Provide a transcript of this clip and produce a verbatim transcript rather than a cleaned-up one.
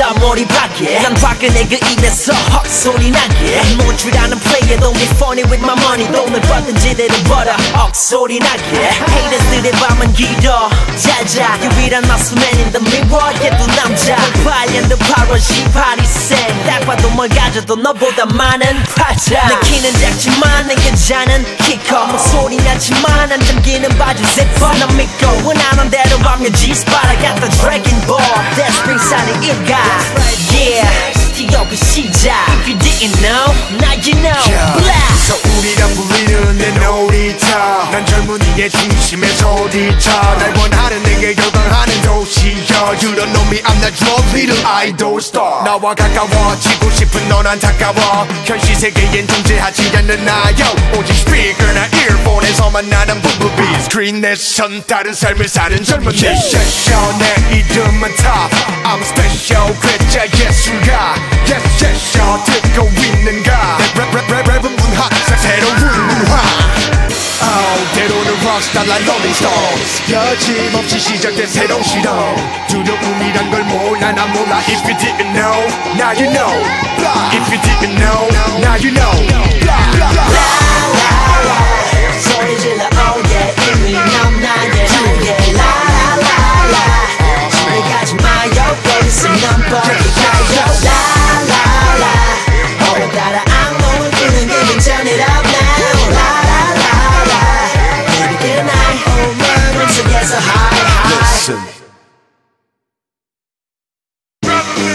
다 몰입하게 난 화끈해 그 입에서 헛소리 나게 못 줄 아는 플레이에 don't be funny with my money 돈을 벌든지 대로 벌어 억소리 나게 Haters들의 밤은 길어 잘자 유일한 마스맨 in the mirror 얘도 남자 팔 년도 팔월 십팔 생 딱 봐도 뭘 가져도 너보다 많은 팔자 내 키는 작지만 내 여자는 키커 목소리 나지만 안 잠기는 바지 zipper 난 믿고 원하는 대로 하면 G-spot I got the Dragon Ball that's ringside 일가 yeah 기업의 시작 If you didn't know now you know yeah. 서울이란 불리는 내 놀이터 난 젊은이의 중심에 소리쳐 날 원하는 내게 열광하는 도시여 You don't know me I'm not your little idol star 나와 가까워지고 싶은 넌 안타까워 현실 세계엔 존재하지 않는 나요 오직 스피커나 이어폰에서만 나는 부부비 스크린 내선 다른 삶을 사는 젊은 내 셔셔 내 이름은 top I'm special 괴짜 예술가 Yes yes 셔 듣고 있는가 랩랩랩랩은 문화 새로운 문화 oh, 때로는 rockstar like Rolling Stones 여짐없이 시작된 새로운 실험 두려움이란 걸 몰라 난 몰라 If you didn't know, now you know If you didn't know, now you know